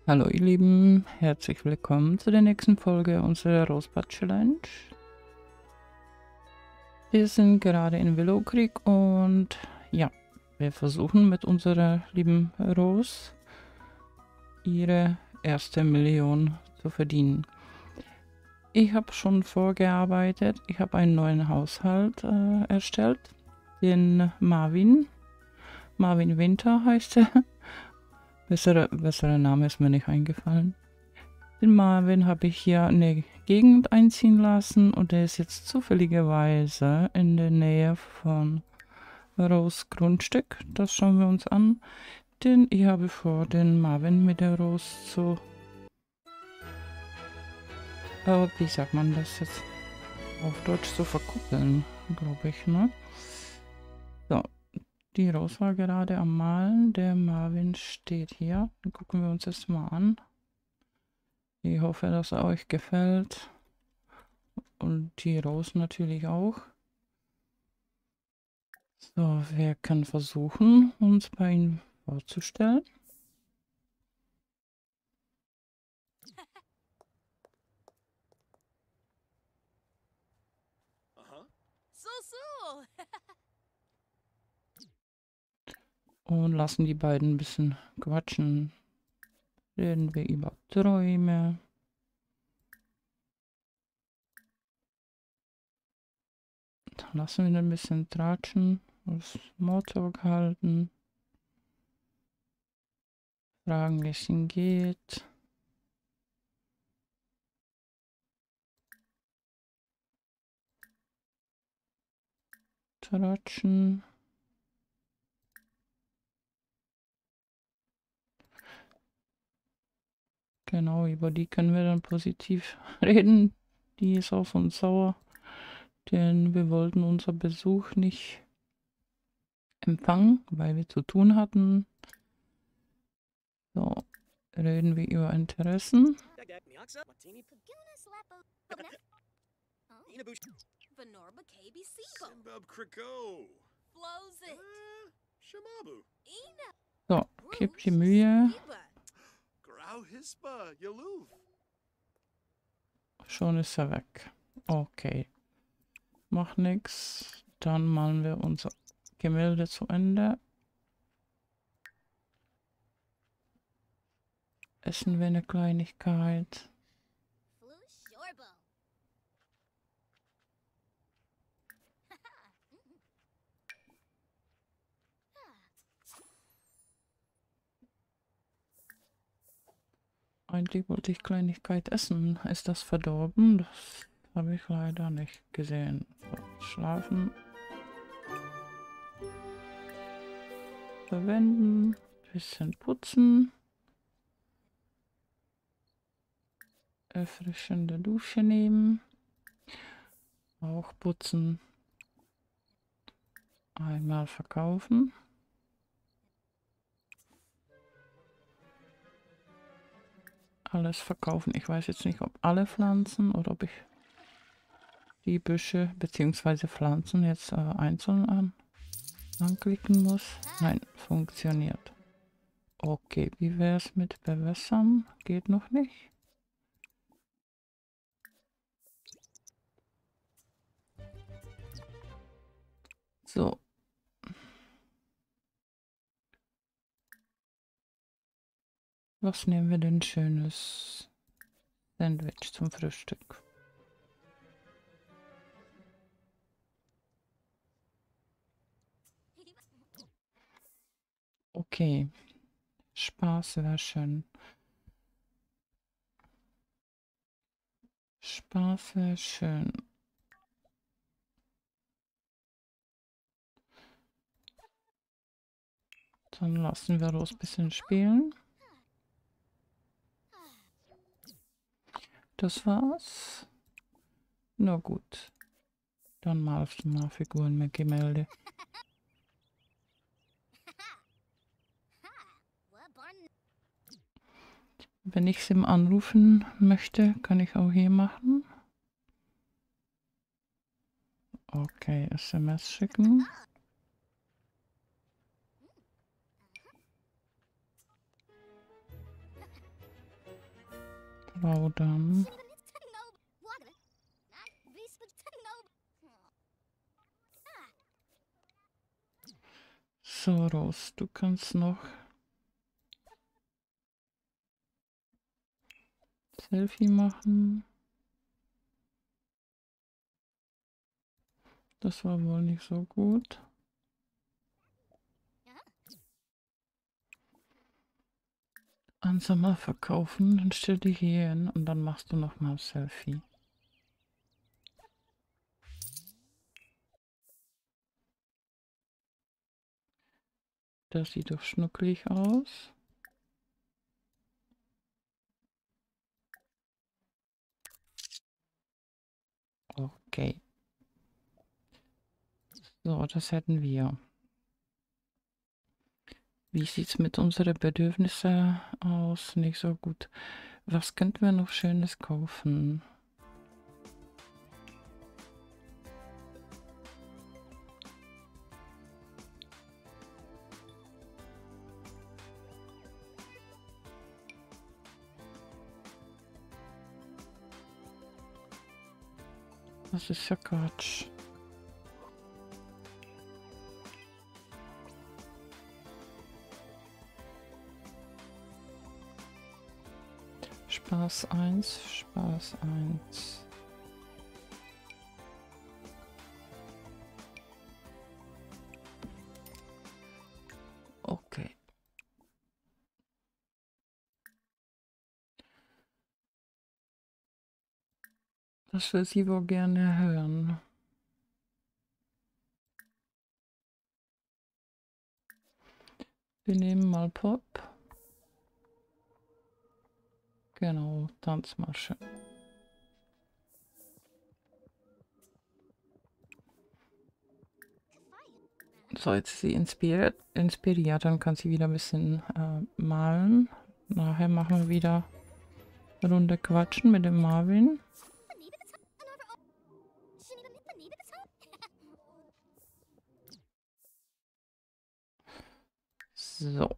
Hallo ihr Lieben, herzlich willkommen zu der nächsten Folge unserer Rosebud Challenge. Wir sind gerade in Willow Creek und ja, wir versuchen mit unserer lieben Rose ihre erste Million zu verdienen. Ich habe schon vorgearbeitet, ich habe einen neuen Haushalt erstellt, den Marvin Winter heißt er. Besserer Name ist mir nicht eingefallen. Den Marvin habe ich hier eine Gegend einziehen lassen und der ist jetzt zufälligerweise in der Nähe von Rose Grundstück. Das schauen wir uns an, denn ich habe vor, den Marvin mit der Rose zu... wie sagt man das jetzt auf Deutsch, zu verkuppeln, glaube ich, ne? So, die Rose war gerade am Malen, der Marvin steht hier. Dann gucken wir uns das mal an. Ich hoffe, dass er euch gefällt. Und die Rose natürlich auch. So, wir können versuchen, uns bei ihm vorzustellen. Und lassen die beiden ein bisschen quatschen. Reden wir über Träume. Lassen wir ihn ein bisschen tratschen. Smalltalk halten. Fragen, wie es ihm geht. Tratschen. Genau, über die können wir dann positiv reden. Die ist auf uns sauer, denn wir wollten unser Besuch nicht empfangen, weil wir zu tun hatten. So, reden wir über Interessen. So, gib die Mühe. Schon ist er weg. Okay. Macht nichts. Dann malen wir unser Gemälde zu Ende. Essen wir eine Kleinigkeit. Eigentlich wollte ich Kleinigkeit essen. Ist das verdorben? Das habe ich leider nicht gesehen. So, schlafen. Verwenden. Bisschen putzen. Erfrischende Dusche nehmen. Auch putzen. Einmal verkaufen. Alles verkaufen. Ich weiß jetzt nicht, ob alle Pflanzen oder ob ich die Büsche bzw. Pflanzen jetzt einzeln anklicken muss. Nein, funktioniert. Okay, wie wäre es mit Bewässern? Geht noch nicht. So. Was nehmen wir denn schönes? Sandwich zum Frühstück. Okay. Spaß wäre schön. Spaß wäre schön. Dann lassen wir Rose ein bisschen spielen. Das war's. Na gut. Dann malst du mal Figuren mit Gemälde. Wenn ich Sim anrufen möchte, kann ich auch hier machen. Okay, SMS schicken. plaudern. So, Rose, du kannst noch Selfie machen. Das war wohl nicht so gut. Ansammler verkaufen, dann stell dich hier hin und dann machst du noch mal Selfie. Das sieht doch schnucklig aus. Okay. So, das hätten wir. Wie sieht es mit unseren Bedürfnissen aus? Nicht so gut. Was könnten wir noch Schönes kaufen? Das ist ja Quatsch. Spaß 1, Spaß 1. Okay. Das will sie wohl gerne hören. Wir nehmen mal Pop. Genau, Tanzmasche. So, jetzt ist sie inspiriert, dann kann sie wieder ein bisschen malen. Nachher machen wir wieder eine Runde quatschen mit dem Marvin. So.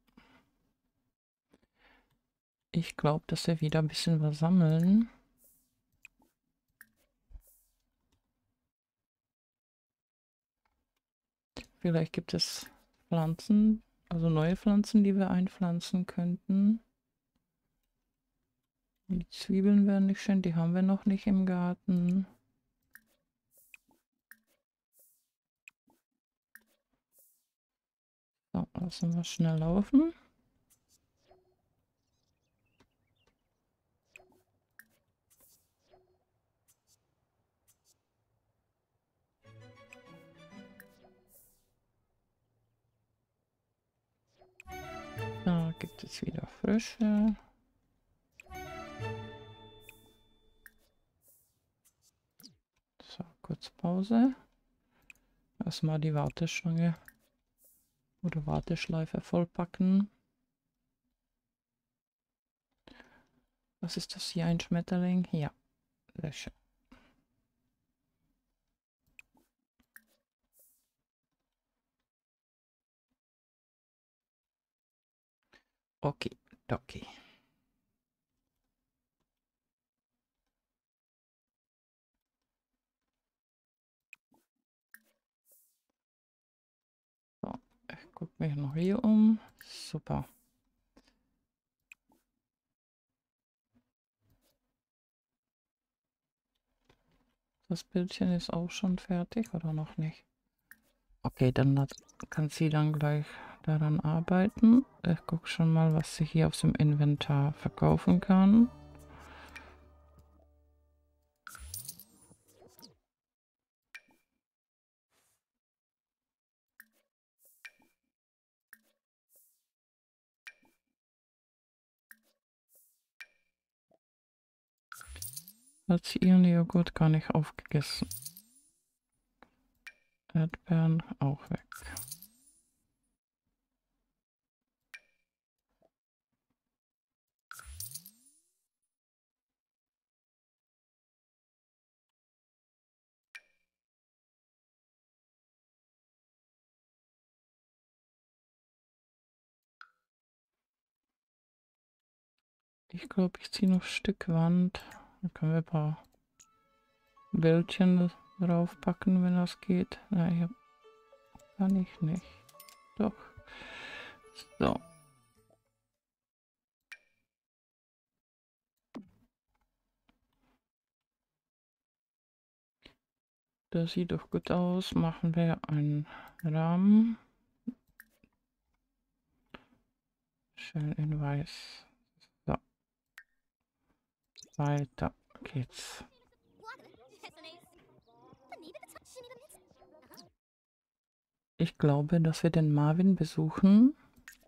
Ich glaube, dass wir wieder ein bisschen was sammeln. Vielleicht gibt es Pflanzen, also neue Pflanzen, die wir einpflanzen könnten. Die Zwiebeln wären nicht schön, die haben wir noch nicht im Garten. So, lassen wir schnell laufen. Da gibt es wieder Frösche. So, kurz Pause. Erstmal die Warteschlange oder Warteschleife vollpacken. Was ist das hier? Ein Schmetterling? Ja, sehr schön. Okay, okay. So, ich gucke mich noch hier um. Super. Das Bildchen ist auch schon fertig oder noch nicht? Okay, dann kann sie dann gleich daran arbeiten. Ich gucke schon mal, was sie hier auf dem Inventar verkaufen kann. Hat sie ihren Joghurt gar nicht aufgegessen. Erdbeeren auch weg. Ich glaube, ich ziehe noch Stückwand. Dann können wir ein paar Bildchen draufpacken, wenn das geht. Naja, kann ich nicht. Doch. So. Das sieht doch gut aus. Machen wir einen Rahmen. Schön in weiß. So. Weiter geht's. Ich glaube, dass wir den Marvin besuchen.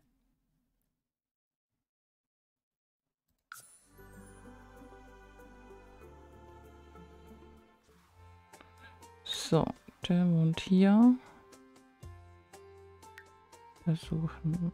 So, der wohnt hier. Besuchen.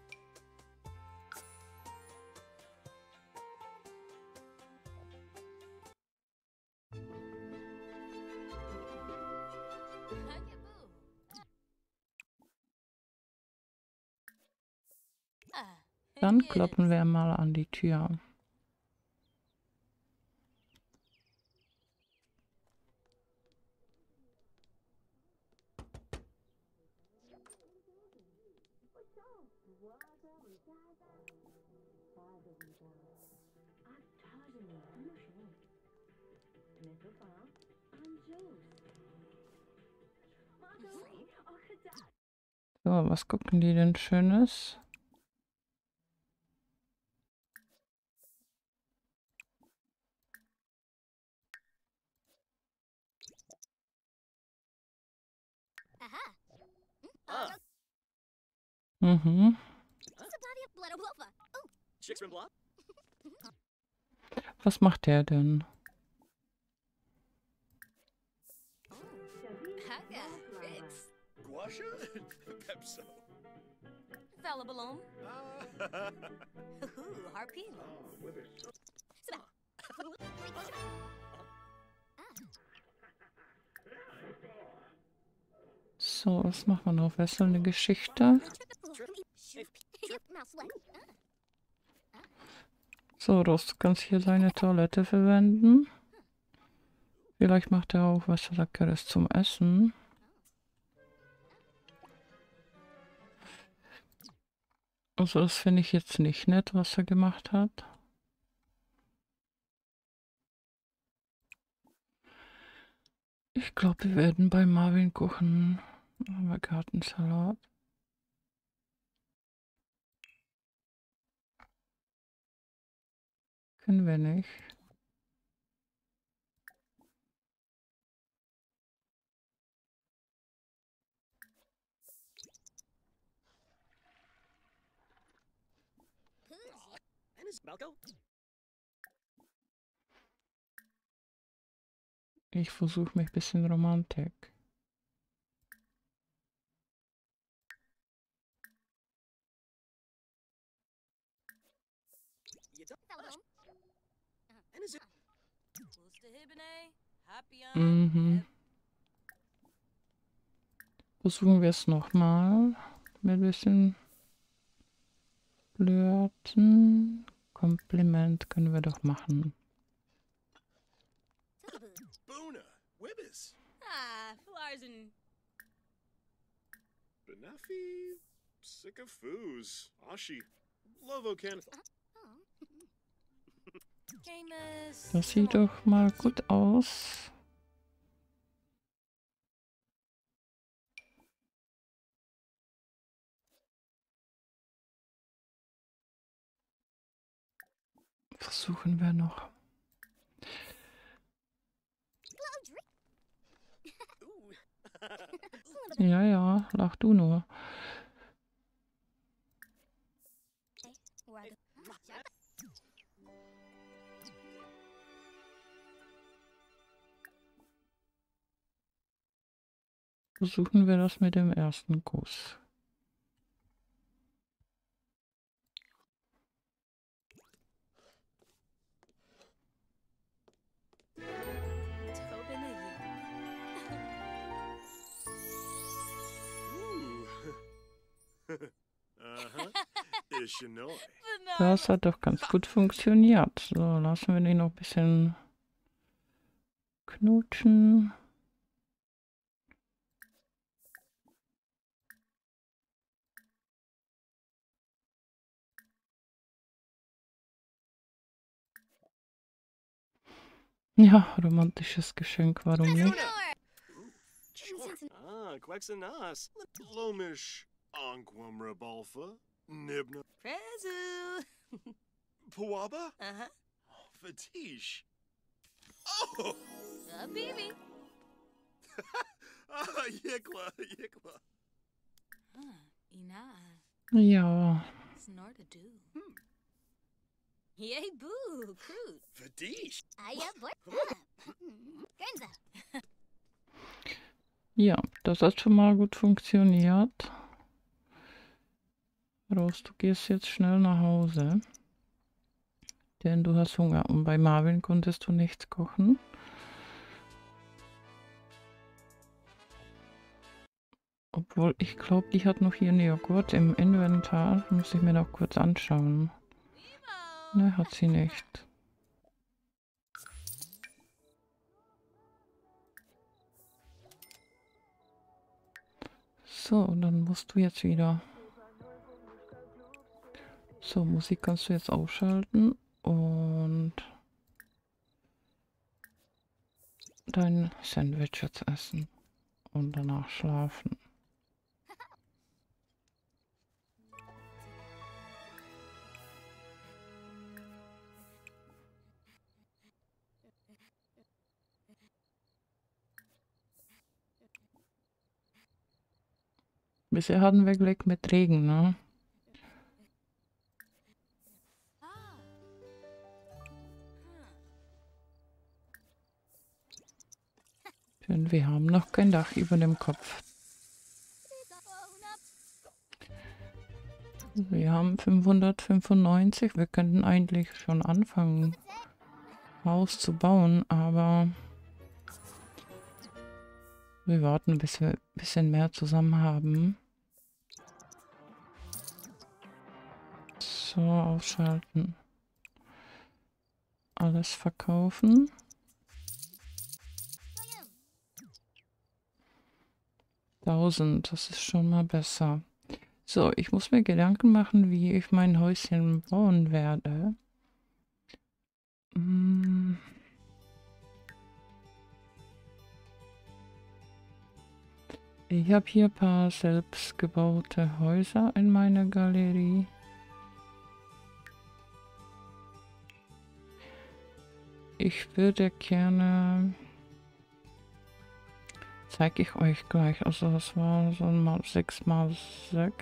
Dann klopfen wir mal an die Tür. So, was gucken die denn Schönes? Mhm. Was macht der denn? So, was machen wir noch? Wechselnde Geschichte. So, Rost, du kannst hier seine Toilette verwenden. Vielleicht macht er auch was Leckeres zum Essen. Also das finde ich jetzt nicht nett, was er gemacht hat. Ich glaube, wir werden bei Marvin kochen. Haben wir Gartensalat. Können wir nicht. Ich versuche mich ein bisschen Romantik. Mhm. Versuchen wir es nochmal. Mit ein bisschen flirten. Kompliment können wir doch machen. Boona, Wibbis. Benuffy, Sycophus, Ashi, Lovocan. Das sieht doch mal gut aus. Versuchen wir noch. Ja, ja, lach du nur. Versuchen wir das mit dem ersten Kuss. Uh-huh. Ishinoi. Das hat doch ganz gut funktioniert. So, lassen wir den noch ein bisschen knutschen. Ja, romantisches Geschenk, warum nicht? Ah, Quexanas. Lomish. Anquam Rebalfa. Nibna. Prezu. Puaba? Uh-huh. Fatish. Oh! A baby. Ah, Yikla, Yikla. Ina. Ja, Snorta do. Yay boo. Crude. Fatish. Aya boy. Grenza. ja, das hat schon mal gut funktioniert. Rose, du gehst jetzt schnell nach Hause, denn du hast Hunger und bei Marvin konntest du nichts kochen. Obwohl, ich glaube, die hat noch ihren Joghurt im Inventar. Muss ich mir noch kurz anschauen. Ne, hat sie nicht. So, dann musst du jetzt wieder... So, Musik kannst du jetzt ausschalten und dein Sandwich jetzt essen und danach schlafen. Bisher hatten wir Glück mit Regen, ne? Denn wir haben noch kein Dach über dem Kopf. Wir haben 595. Wir könnten eigentlich schon anfangen, Haus zu bauen, aber wir warten, bis wir ein bisschen mehr zusammen haben. So, ausschalten. Alles verkaufen. Das ist schon mal besser. So, ich muss mir Gedanken machen, wie ich mein Häuschen bauen werde. Ich habe hier ein paar selbstgebaute Häuser in meiner Galerie. Ich würde gerne... Zeige ich euch gleich. Also das war so ein 6x6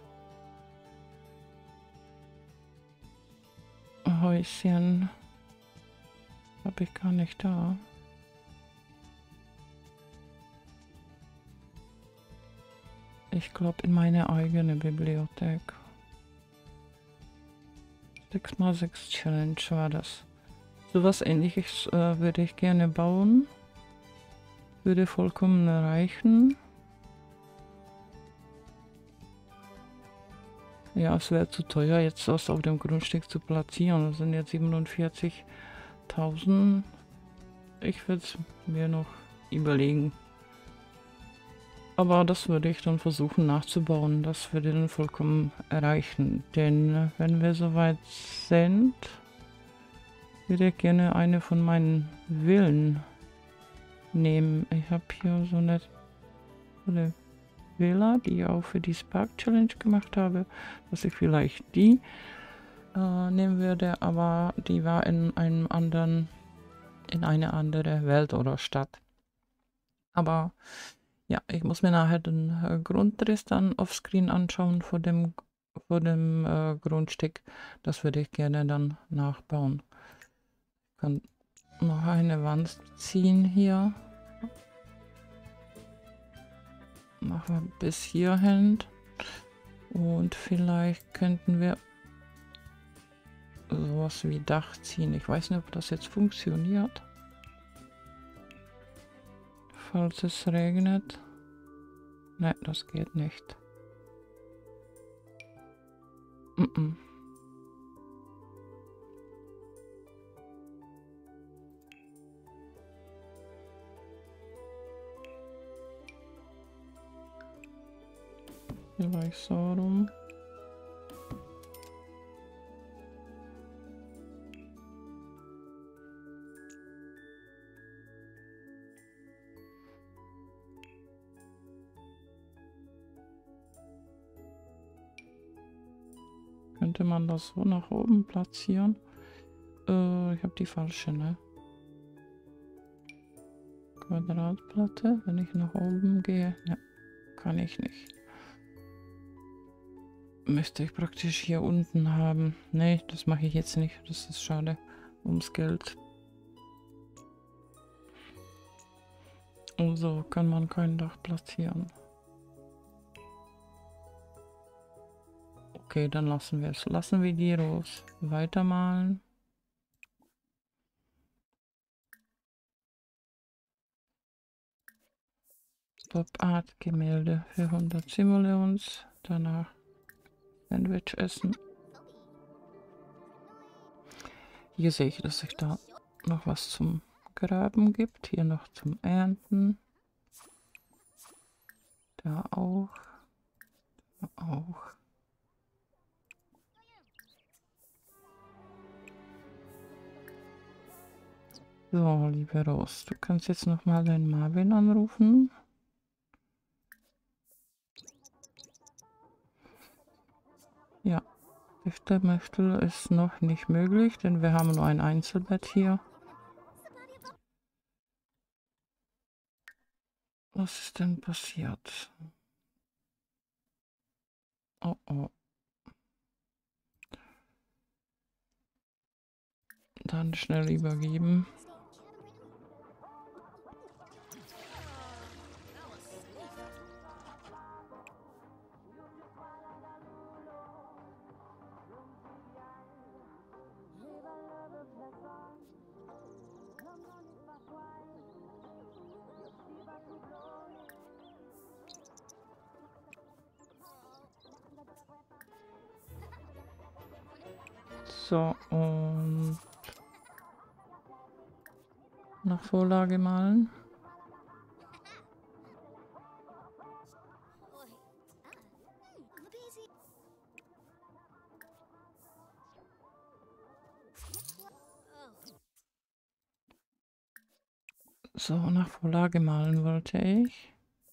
Häuschen. Habe ich gar nicht da. Ich glaube in meine eigene Bibliothek. 6x6 Challenge war das. Sowas Ähnliches würde ich gerne bauen. Würde vollkommen reichen. Ja, es wäre zu teuer, jetzt das auf dem Grundstück zu platzieren. Das sind jetzt 47.000. Ich würde es mir noch überlegen. Aber das würde ich dann versuchen nachzubauen. Das würde dann vollkommen reichen. Denn wenn wir soweit sind, würde ich gerne eine von meinen Villen nehmen. Ich habe hier so eine Villa, die ich auch für die Spark Challenge gemacht habe, dass ich vielleicht die nehmen würde, aber die war in einem anderen, in eine andere Welt oder Stadt. Aber ja, ich muss mir nachher den Grundriss dann offscreen anschauen vor dem Grundstück. Das würde ich gerne dann nachbauen. Ich kann noch eine Wand ziehen hier. Machen wir bis hierhin. Und vielleicht könnten wir sowas wie Dach ziehen. Ich weiß nicht, ob das jetzt funktioniert. Falls es regnet. Nein, das geht nicht. Vielleicht so rum. Könnte man das so nach oben platzieren? Ich habe die falsche, ne? Quadratplatte, wenn ich nach oben gehe. Ne, kann ich nicht. Müsste ich praktisch hier unten haben. Ne, das mache ich jetzt nicht. Das ist schade ums Geld. Und so kann man kein Dach platzieren. Okay, dann lassen wir es. Lassen wir die Rose weitermalen. Pop Art Gemälde für 100 Simoleons. Danach Sandwich essen. Hier sehe ich, dass sich da noch was zum Graben gibt. Hier noch zum Ernten. Da auch. Da auch. So, liebe Rose, du kannst jetzt noch mal deinen Marvin anrufen. Ja, Mächtel ist noch nicht möglich, denn wir haben nur ein Einzelbett hier. Was ist denn passiert? Oh oh. Dann schnell übergeben. So, und nach Vorlage malen. So, nach Vorlage malen wollte ich.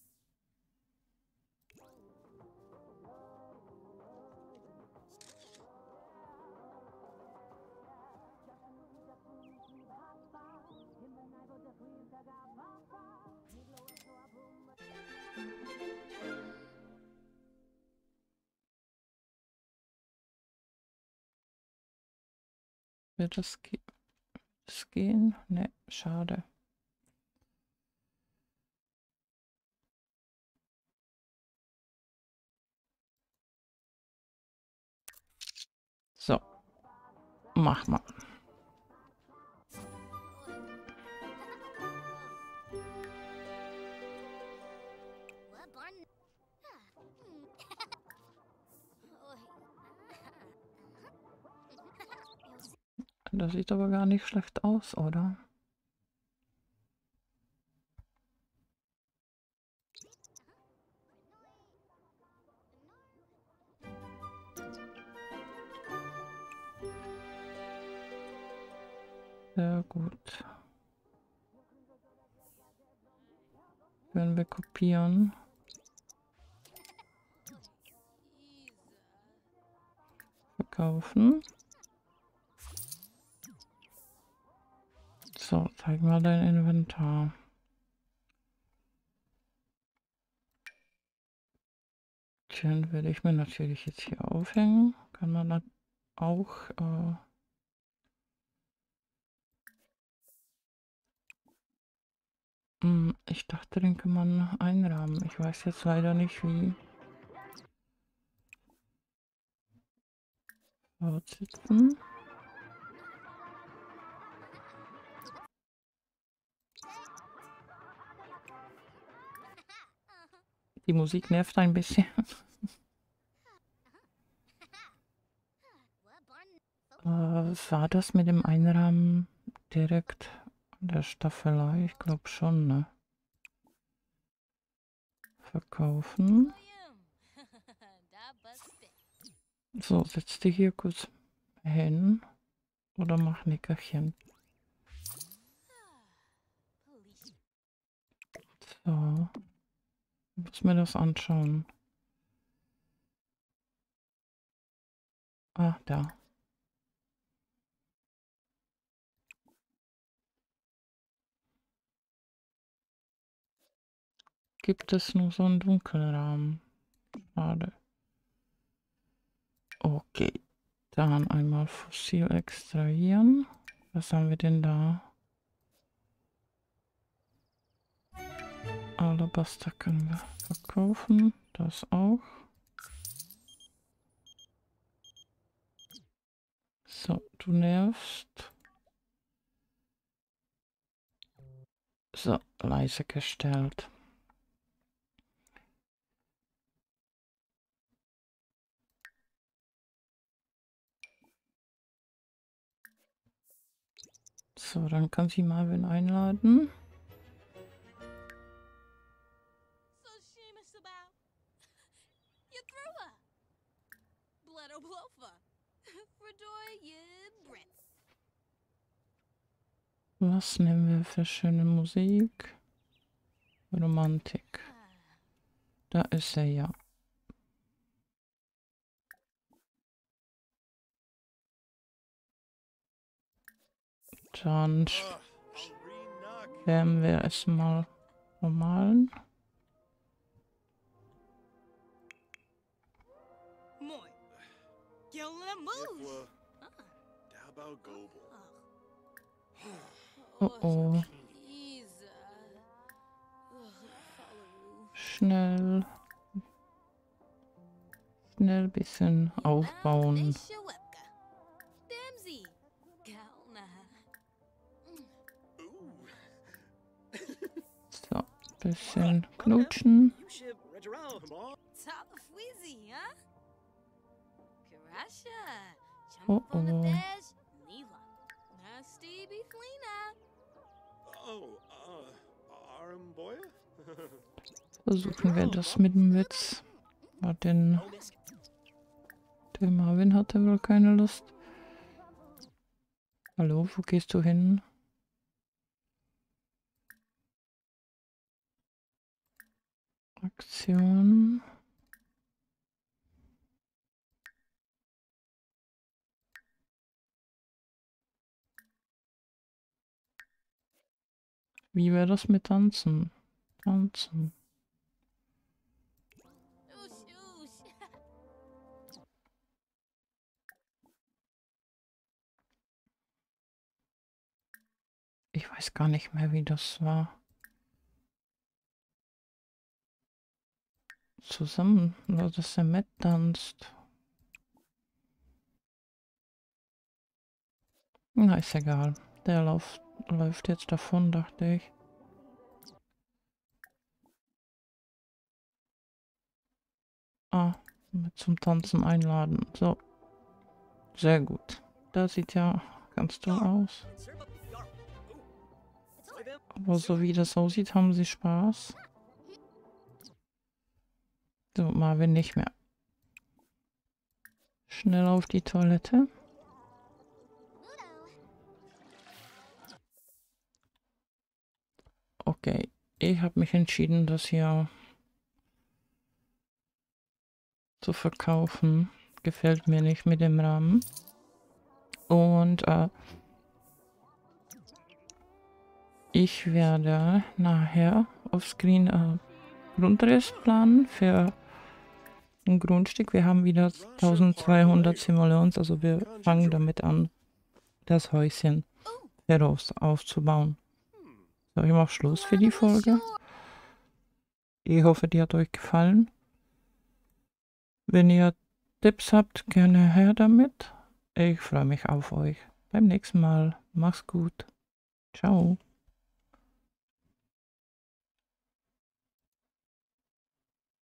Wird das gehen? Ne, schade. So, mach mal. Das sieht aber gar nicht schlecht aus, oder? Sehr gut. Können wir kopieren. Verkaufen. So, zeig mal dein Inventar. Den werde ich mir natürlich jetzt hier aufhängen. Kann man dann auch ich dachte, den kann man einrahmen. Ich weiß jetzt leider nicht wie. Fortsetzen. Die Musik nervt ein bisschen. War das mit dem Einrahmen direkt an der Staffelei? Ich glaube schon, ne? Verkaufen. So, setz dich hier kurz hin oder mach Nickerchen. So, muss mir das anschauen. Ah, da. Gibt es nur so einen Dunkelrahmen? Schade. Okay, dann einmal Fossil extrahieren. Was haben wir denn da? Alabaster können wir verkaufen. Das auch. So, du nervst. So, leise gestellt. So, dann kann sie Marvin einladen. So Seamus about. You threw her. Blood Oblofa. Fredoy, you Brit. Was nehmen wir für schöne Musik? Romantik. Da ist er ja. Dann werden wir es mal normalen. Moin. Gilna move. Dabao Gobel. Oh oh. Schnell. Schnell bisschen aufbauen. So, bisschen knutschen. Oh oh. Versuchen wir das mit dem Witz. Der Marvin hatte wohl keine Lust. Hallo, wo gehst du hin? Aktion. Wie wäre das mit Tanzen? Tanzen. Ich weiß gar nicht mehr, wie das war. Zusammen, oder dass er mittanzt. Na, ist egal. Der läuft jetzt davon, dachte ich. Ah, mit zum Tanzen einladen. So. Sehr gut. Das sieht ja ganz toll aus. Aber so wie das aussieht, haben sie Spaß. So, Marvin nicht mehr. Schnell auf die Toilette. Okay, ich habe mich entschieden, das hier zu verkaufen. Gefällt mir nicht mit dem Rahmen. Und ich werde nachher auf Screen Grundriss planen für ein Grundstück. Wir haben wieder 1200 Simoleons, also wir fangen damit an, das Häuschen heraus aufzubauen. So, ich mache Schluss für die Folge. Ich hoffe, die hat euch gefallen. Wenn ihr Tipps habt, gerne her damit. Ich freue mich auf euch. Beim nächsten Mal. Mach's gut. Ciao.